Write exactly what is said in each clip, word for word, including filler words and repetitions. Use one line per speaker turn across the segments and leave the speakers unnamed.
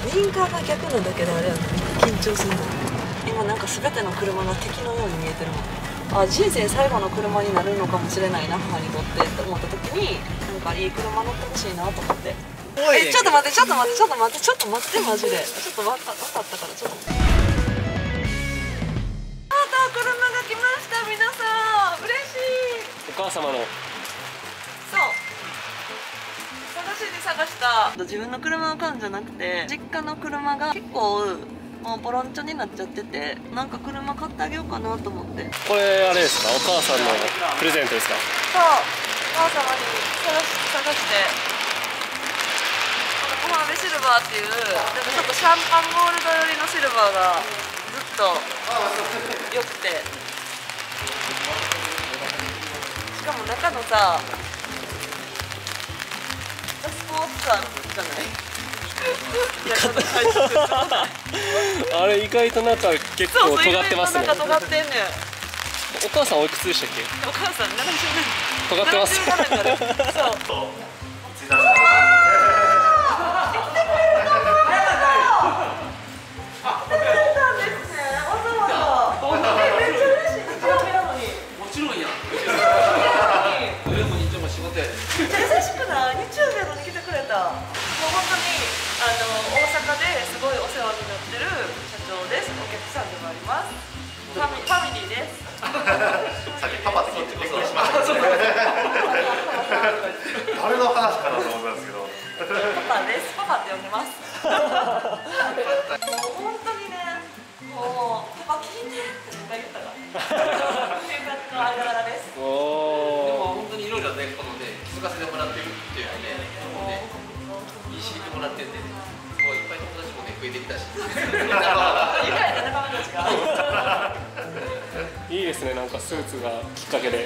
ウインカーが逆なだけであれやね、緊張するの。今なんか全ての車が敵のように見えてるもん。あ、人生最後の車になるのかもしれないな、母にとってって思った時に、なんかいい車乗ってほしいなと思って。え、ちょっと待って、ちょっと待って、ちょっと待って、ちょっと待って、マジで。ちょっとわか、わかったから、ちょっと。また車が来ました、皆さん。嬉しい。
お母様の。
そう。探しに探した。自分の車を買うんじゃなくて、実家の車が結構。もうボロンチョになっちゃってて、なんか車買ってあげようかなと思って。
これあれですか、お母さんのプレゼントですか。
そう、お母様に探し探してこのコハベシルバーっていうなんかちょっとシャンパンゴールド寄りのシルバーがずっと良くて、しかも中のさスポーツ感じゃない？
あれ意外となんか結構尖ってますね。
なんか尖ってんねん。
お母さんおいくつでしたっけ？
お母さんななじゅうねん。
尖ってます。
ななじゅうななになる。そう。優しくない？日曜日やのに来てくれた。もう本当にあの大阪ですごいお世話になってる社長です。お客さんでもあります。ファミ、ファミリーです。
さっきパパって聞いてびっくりしましたけど。誰の話かなと思ったんですけど。
パパです。パパって呼んでます。もう本当にね、もうパパ聞いてって何回言ったら。生活の間柄です。
お
でも本当にいろいろね、このね、気づかせてもらってるっていうね、もうね、いい刺激もらっててね、すごいいっぱい友達もね、増えてきたし。愉快な仲間たちが。
いいですね、なんかスーツがきっかけで。
よ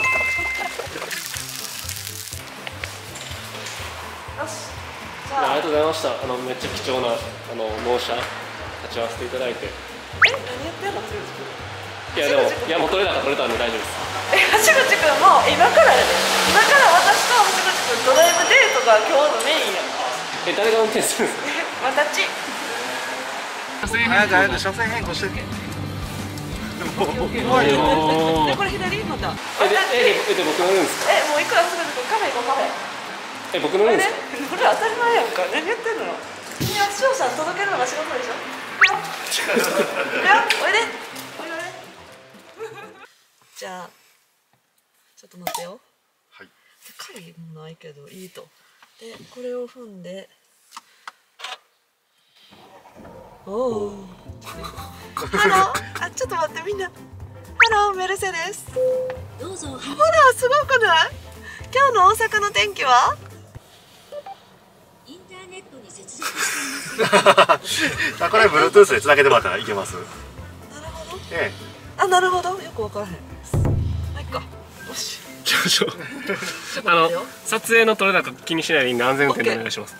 し。じゃあ。
ありがとうございました。あのめっちゃ貴重なあの納車立ち会わせていただいて。
え、何言ってんの？
いやでもいやもう取れ高取れたんで大丈夫です。
え、橋口くんも今から今から私と橋口くんドライブデートが今日のメインや。
え、誰が運転するんですか？
私。
早く早く車線変更してけ。
でこれ左また。
えでえでで僕乗るんですか？
え、もういくらすぐくんカフェ行こうカフェ。
え、僕乗るんですか？
これ当たり前やんか。何言ってんの？君は視聴者に届けるのが仕事でしょ。いや、おいで。おいで。じゃあちょっと待ってよ。
はい。
鍵もないけどいいと。でこれを踏んで。おお。ハロー。あ、ちょっと待ってみんな。ハローメルセデス。
どうぞ。
ほらすごくない？今日の大阪の天気は？
インターネットに接続しています。
あ、これ Bluetooth でつなげてもらったらいけます。
なるほど。
ええ。
あ、なるほど。よくわからへんです。まあ、いっか。よし。
ちょちょあの撮影の撮れ高気にしないでいいんで安全運転でお願いします。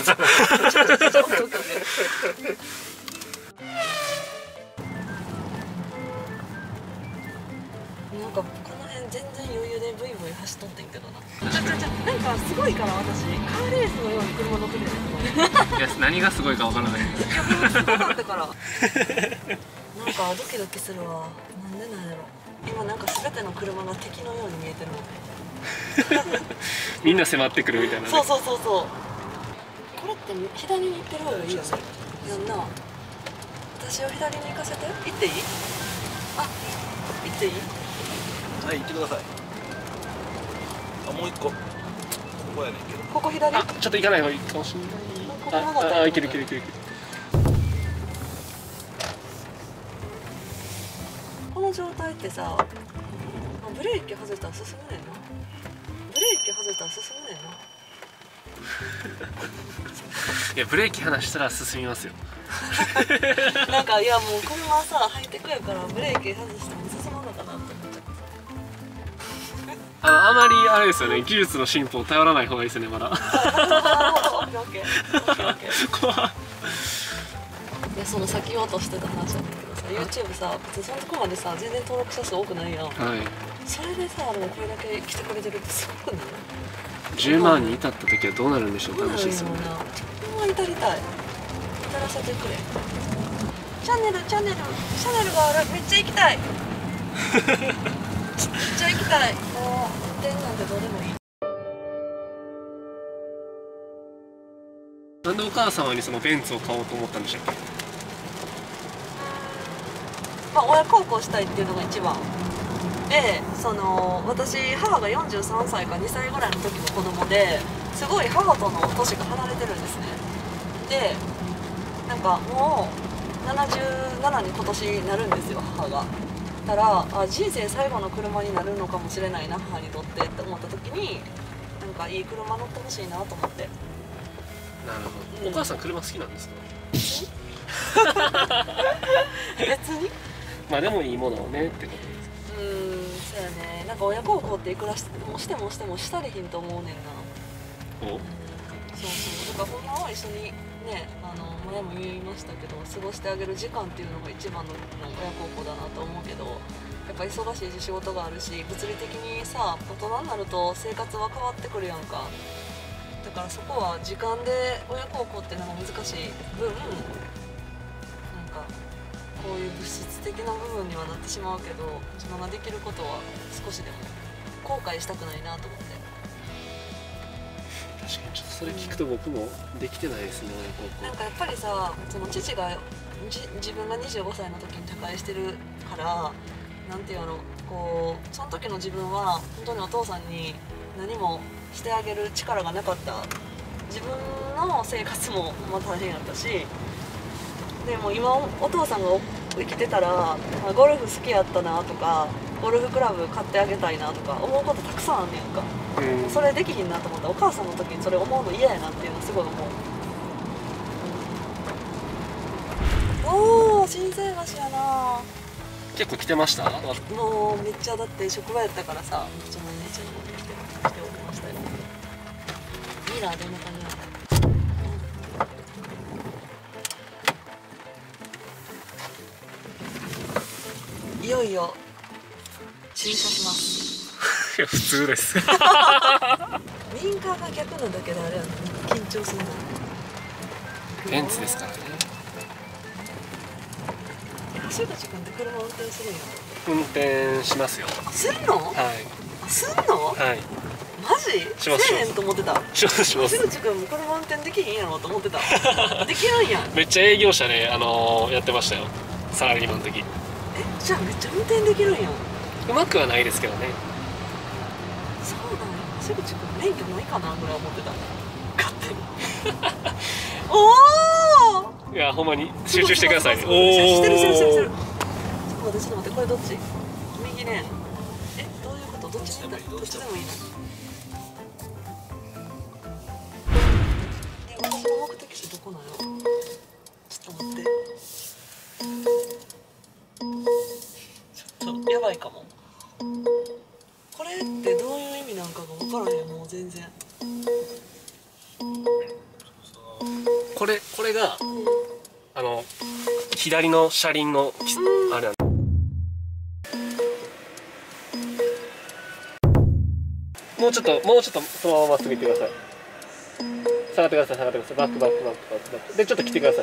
なんかこの辺全然余裕でブイブイ走っとってんけどな。ちょちょちょなんかすごいから私カーレースのように車乗ってるよね。
いや何がすごいかわからないです。
いやもうすごかったから。なんかドキドキするわ。なんでなんやろ。今なんか全ての車が敵のように見えてるもんね。
みんな迫ってくるみたいな、ね。
そうそうそうそう。これって左に行ってる方がいいよね。やんな。私を左に行かせて。行っていい？あ、行っていい？
はい、行ってください。あ、もう一個。ここやねんけど。
ここ左？
あ、ちょっと行かない方がいいかもしれない。
ここもだった。
ああ、いけるいけるいけるいける。
この状態ってさ、ブレーキ外したら進むねんな。ブレーキ外したら進むねんな。
いやブレーキ離したら進みますよ。
なんかいやもう車さハイテクやからブレーキ外しても進まんのかなって思っちゃう。
あのあまりあれですよね、技術の進歩を頼らない方がいいですねまだ。
なるほど、オッケーオッケーオッケーオッケー。
怖い。
いやその先言おうとしてた話なんだけどさ、YouTube さ別にそのとこまでさ全然登録者数多くないやん。
はい。
それでさでもこれだけ来てくれてるってすごくない？
じゅうまんに至った時はどうなるんでしょうか。楽しいですよね。
自分は至りたい。 やらせてくれ。チャンネルチャンネルチャンネルがある。めっちゃ行きたいめっちゃ行きたい。もう運転なんてどうでもいい。
なんでお母様にそのベンツを買おうと思ったんでしたっけ？
まあ親孝行したいっていうのが一番で、その私母がよんじゅうさんさいかにさいぐらいの時の子供ですごい母との年が離れてるんですね。でなんかもうななじゅうななに今年なるんですよ母が。たらあ人生最後の車になるのかもしれないな母にとってって思った時になんかいい車乗ってほしいなと思って。
なるほど。お母さん車好きなんですか？
別に
まあでもいいものをねってことです。
うーんそうやね。なんか親孝行っていくらしてもしてもしてもしたりひんと思うねんな。
お
そうそうだからほんまは一緒にねあの前も言いましたけど過ごしてあげる時間っていうのが一番の親孝行だなと思うけど、やっぱ忙しいし仕事があるし物理的にさ大人になると生活は変わってくるやんか。だからそこは時間で親孝行っていうのが難しい分なんかこういう物質的な部分にはなってしまうけど自分ができることは少しでも後悔したくないなと思って。
確かにちょっとそれ聞くと僕もできてないですね、親孝
なんかやっぱりさその父がじ自分がにじゅうごさいの時に他界してるからなんていうのこうその時の自分は本当にお父さんに何もしてあげる力がなかった。自分の生活もまあ大変やったしでも今お父さんが生きてたらゴルフ好きやったなとかゴルフクラブ買ってあげたいなとか思うことたくさんあんねんか。
行。うん。
それできひんなと思った。お母さんの時にそれ思うの嫌やなっていうのすごい思う。おー心斎橋やな。
結構来てました？
もうめっちゃだって職場やったからさめっちゃ毎日のこと来て来ておりましたよ。ミラーどんな感じなの？いよいよ駐車します。
いや普通です。
ウインカーが逆なだけであれやな緊張するな。
ベンツですからね。
橋口君って車運転するんや。
運転しますよ。
すんの？
はい
あすんの？
はい
マジ？
します
せえへんと思ってた。
しますします
橋口君も車運転できへんやろと思ってた。できるんや。
めっちゃ営業車で、あのーやってましたよ、サラリーマンの時。
えじゃあめっちゃ運転できるんや。
うまくはないですけどね。
そうなんや。橋口君免許ないかなぐらい思ってた。勝手に。おお。
いやほんまに集中してくださいね。
おお。してるしてるしてるしてる。ちょっと待ってちょっと待ってこれどっち？右ね。えどういうこと？どっちでもいいどっちでもいいの？え私の目的地どこなの？ちょっと待って。ちょっとやばいかも。これってどういう意味なんかが分からへんもう全然。
これこれがあの左の車輪のあれなんもうちょっともうちょっとそのまままっすぐ行ってください。下がってください下がってください。バックバックバックバックバックでちょっと来てください。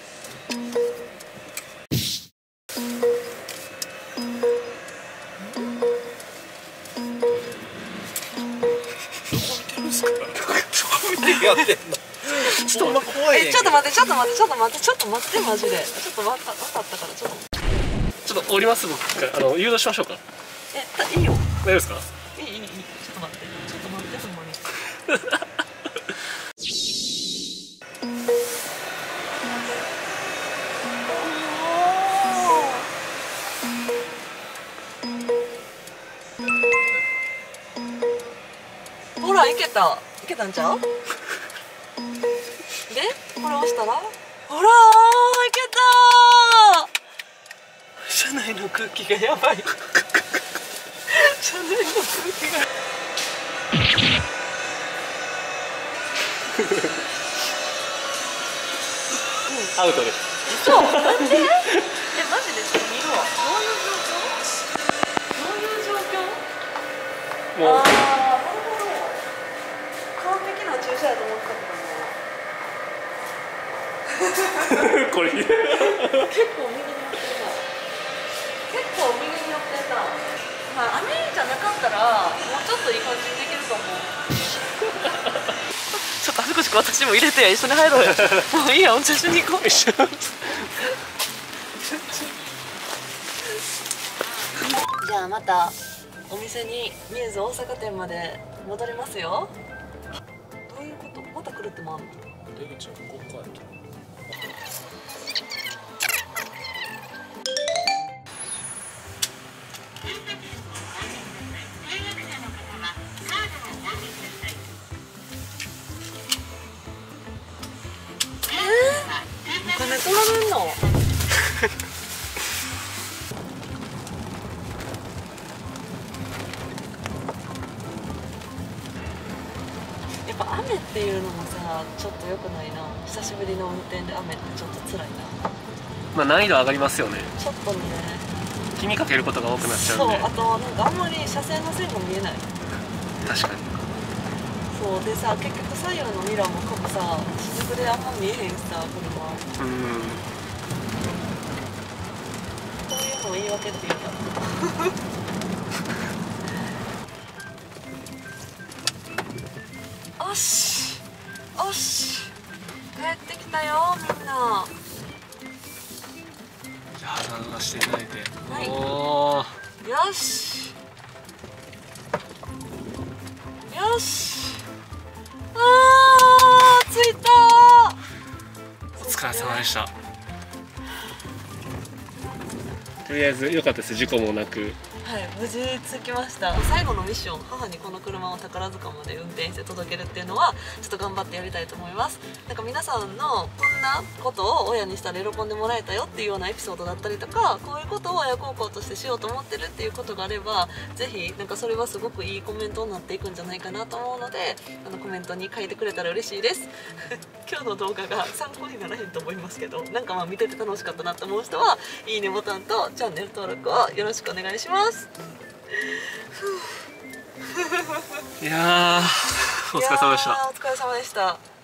やってんの。
ちょっと
怖いねん。
えちょっと待ってちょっと待ってちょっと待ってちょっと待ってマジでちょっと分か分かったからちょっと
ちょっと降ります僕あの誘導しましょうか。
えだいいよ
大丈夫ですか？
いいいいいいちょっと待ってちょっと待ってほんまにほらいけたいけたんちゃうでこれ押したらほらいけた車内の空気がやばい車内の空気が
アウトです。
そうなんでえマジでちょっと見るわどういう状況どういう状況
もう
ああなるほど完璧な駐車やと思ったけどな
これ
結構右に寄ってるな。結構右に寄ってるな。まあ雨じゃなかったらもうちょっといい感じにできると思う。ちょっと恥ずかしく私も入れてや、一緒に入ろうよ。もういいや、お茶しに行こう。じゃあまたお店にミューズ大阪店まで戻りますよ。どういうこと？また来るってもあんの？
出口はここかと。
お金取られんの？やっぱ雨っていうのもさ、ちょっと良くないな。久しぶりの運転で雨ってちょっと辛いな。
まあ難易度上がりますよね。
ちょっとね。
気にかけることが多くなっちゃ
そうう、
んで。
あとなんかあんまり車線の線が見えない。
確かに。
そうでさ、結局左右のミラーもかもさ、雫であんま見えへんしさ、車。
うん。
こういうのを言い訳っていうか。おし、おし、帰ってきたよみんな。
じゃあ肌脱がしていただいて。
はい、
おお。
よし。よし。あー、着いたー。
お疲れ様でした。とりあえず良かったです。事故もなく。
はい、無事着きました。最後のミッション、母にこの車を宝塚まで運転して届けるっていうのはちょっと頑張ってやりたいと思います。なんか皆さんのこんなことを親にしたら喜んでもらえたよっていうようなエピソードだったりとか、こういうことを親孝行としてしようと思ってるっていうことがあれば、ぜひなんかそれはすごくいいコメントになっていくんじゃないかなと思うので、あのコメントに書いてくれたら嬉しいです。今日の動画が参考にならへんと思いますけど、なんかまあ見てて楽しかったなと思う人はいいねボタンとチャンネル登録をよろしくお願いします。
いやー、お疲れ様でした。
いやー、お疲れ様でした。